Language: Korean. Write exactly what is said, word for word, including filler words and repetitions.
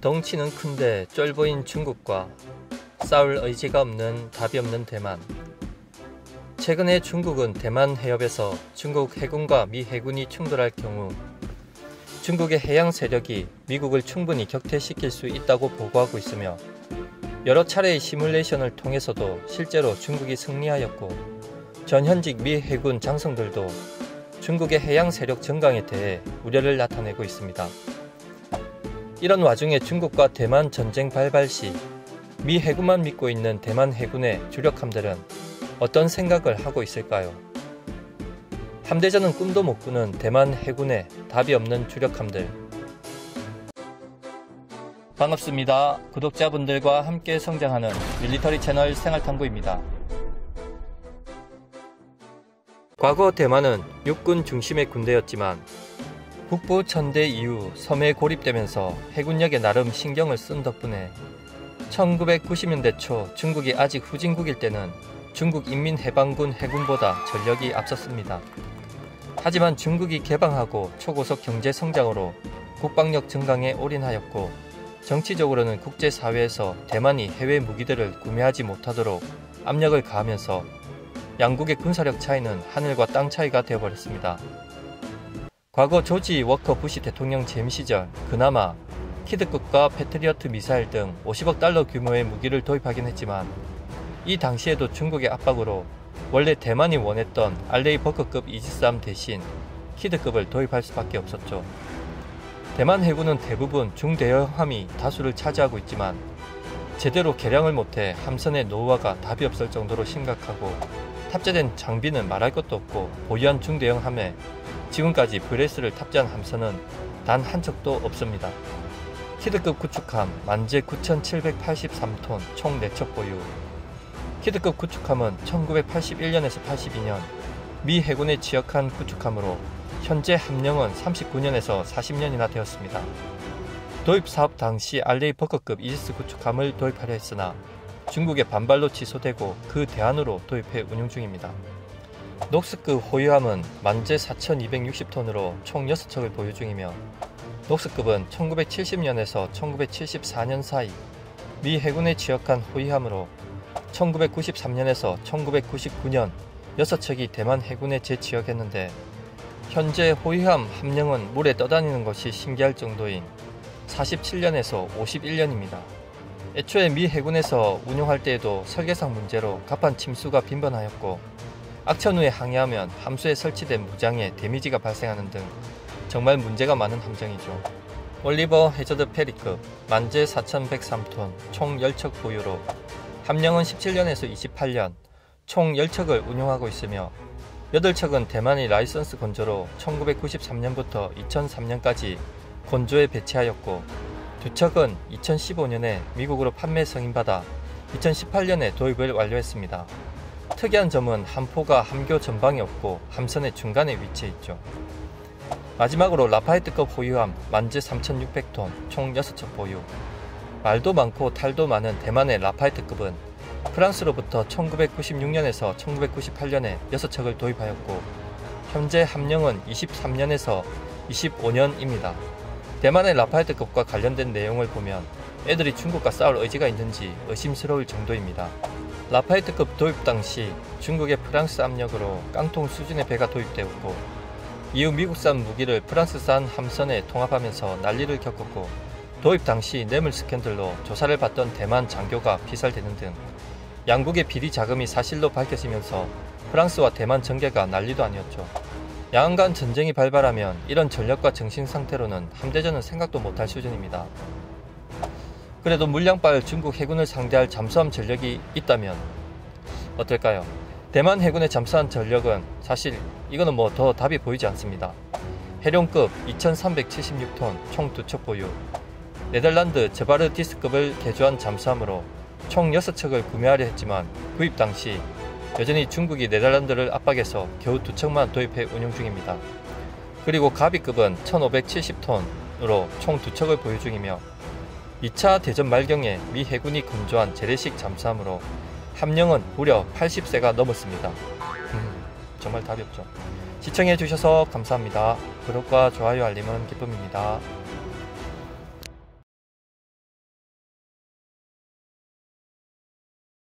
덩치는 큰데 쫄보인 중국과 싸울 의지가 없는 답이 없는 대만. 최근에 중국은 대만 해협에서 중국 해군과 미 해군이 충돌할 경우 중국의 해양 세력이 미국을 충분히 격퇴시킬 수 있다고 보고하고 있으며, 여러 차례의 시뮬레이션을 통해서도 실제로 중국이 승리하였고, 전현직 미 해군 장성들도 중국의 해양 세력 증강에 대해 우려를 나타내고 있습니다. 이런 와중에 중국과 대만 전쟁 발발 시 미 해군만 믿고 있는 대만 해군의 주력 함들은 어떤 생각을 하고 있을까요? 함대전은 꿈도 못 꾸는 대만 해군의 답이 없는 주력 함들. 반갑습니다. 구독자분들과 함께 성장하는 밀리터리 채널 생활탐구입니다. 과거 대만은 육군 중심의 군대였지만 북부 천대 이후 섬에 고립되면서 해군력에 나름 신경을 쓴 덕분에 천구백구십 년대 초 중국이 아직 후진국일 때는 중국인민해방군 해군보다 전력이 앞섰습니다. 하지만 중국이 개방하고 초고속 경제 성장으로 국방력 증강에 올인하였고, 정치적으로는 국제사회에서 대만이 해외 무기들을 구매하지 못하도록 압력을 가하면서 양국의 군사력 차이는 하늘과 땅 차이가 되어버렸습니다. 과거 조지 워커 부시 대통령 재임 시절 그나마 키드급과 패트리어트 미사일 등 오십억 달러 규모의 무기를 도입하긴 했지만, 이 당시에도 중국의 압박으로 원래 대만이 원했던 알레이 버커급 이지스함 대신 키드급을 도입할 수밖에 없었죠. 대만 해군은 대부분 중대형함이 다수를 차지하고 있지만 제대로 개량을 못해 함선의 노후화가 답이 없을 정도로 심각하고, 탑재된 장비는 말할 것도 없고, 보유한 중대형함에 지금까지 브레스를 탑재한 함선은 단 한 척도 없습니다. 키드급 구축함 만재 구천칠백팔십삼 톤 총 네 척 보유. 키드급 구축함은 천구백팔십일 년에서 팔십이 년 미 해군에 취역한 구축함으로 현재 함령은 삼십구 년에서 사십 년이나 되었습니다. 도입 사업 당시 알레이 버커급 이지스 구축함을 도입하려 했으나 중국의 반발로 취소되고 그 대안으로 도입해 운용 중입니다. 녹스급 호위함은 만재 사천이백육십 톤으로 총 여섯 척을 보유 중이며, 녹스급은 천구백칠십 년에서 천구백칠십사 년 사이 미 해군에 취역한 호위함으로 천구백구십삼 년에서 천구백구십구 년 여섯 척이 대만 해군에 재취역했는데, 현재 호위함 함령은 물에 떠다니는 것이 신기할 정도인 사십칠 년에서 오십일 년입니다. 애초에 미 해군에서 운용할 때에도 설계상 문제로 갑판 침수가 빈번하였고, 악천 후에 항해하면 함수에 설치된 무장에 데미지가 발생하는 등 정말 문제가 많은 함정이죠. 올리버 해저드 페리급 만재 사천백삼 톤 총 십 척 보유로 함령은 십칠 년에서 이십팔 년 총 십 척을 운용하고 있으며, 여덟 척은 대만의 라이선스 건조로 천구백구십삼 년부터 이천삼 년까지 건조에 배치하였고, 두 척은 이천십오 년에 미국으로 판매 승인받아 이천십팔 년에 도입을 완료했습니다. 특이한 점은 함포가 함교 전방에 없고 함선의 중간에 위치해 있죠. 마지막으로 라파에트급 호위함 만재 삼천육백 톤 총 여섯 척 보유. 말도 많고 탈도 많은 대만의 라파에트급은 프랑스로부터 천구백구십육 년에서 천구백구십팔 년에 여섯 척을 도입하였고, 현재 함령은 이십삼 년에서 이십오 년입니다. 대만의 라파에트급과 관련된 내용을 보면 애들이 중국과 싸울 의지가 있는지 의심스러울 정도입니다. 라파에트급 도입 당시 중국의 프랑스 압력으로 깡통 수준의 배가 도입되었고, 이후 미국산 무기를 프랑스산 함선에 통합하면서 난리를 겪었고, 도입 당시 뇌물 스캔들로 조사를 받던 대만 장교가 피살되는 등 양국의 비리 자금이 사실로 밝혀지면서 프랑스와 대만 전개가 난리도 아니었죠. 양안 전쟁이 발발하면 이런 전력과 정신 상태로는 함대전은 생각도 못할 수준입니다. 그래도 물량발 중국 해군을 상대할 잠수함 전력이 있다면 어떨까요? 대만 해군의 잠수함 전력은 사실 이거는 뭐 더 답이 보이지 않습니다. 해룡급 이천삼백칠십육 톤 총 두 척 보유. 네덜란드 제바르디스급을 개조한 잠수함으로 총 여섯 척을 구매하려 했지만 구입 당시 여전히 중국이 네덜란드를 압박해서 겨우 두 척만 도입해 운용 중입니다. 그리고 가비급은 천오백칠십 톤으로 총 두 척을 보유 중이며, 이 차 대전 말경에 미 해군이 건조한 재래식 잠수함으로 함령은 무려 팔십 세가 넘었습니다. 음, 정말 답이 없죠. 시청해주셔서 감사합니다. 구독과 좋아요 알림은 기쁨입니다.